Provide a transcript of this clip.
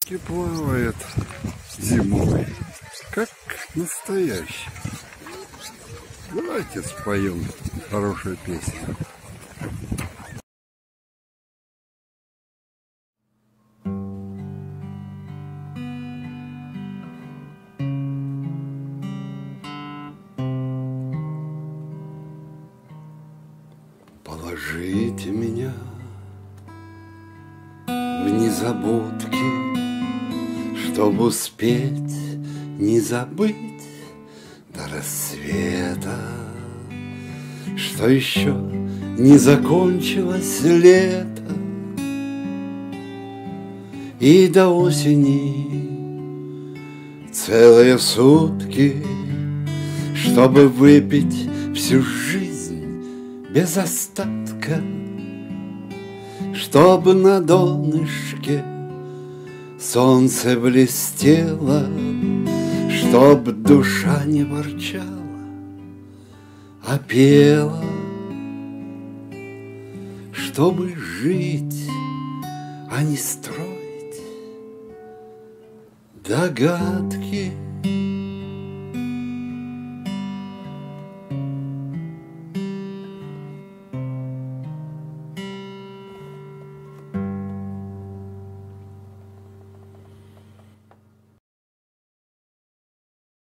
И плавает зимой, как настоящий. Давайте споем хорошую песню. Положите меня в незабудки, чтобы успеть не забыть до рассвета, что еще не закончилось лето, и до осени целые сутки, чтобы выпить всю жизнь без остатка, чтобы на донышке солнце блестело, чтоб душа не ворчала, а пела, чтобы жить, а не строить догадки.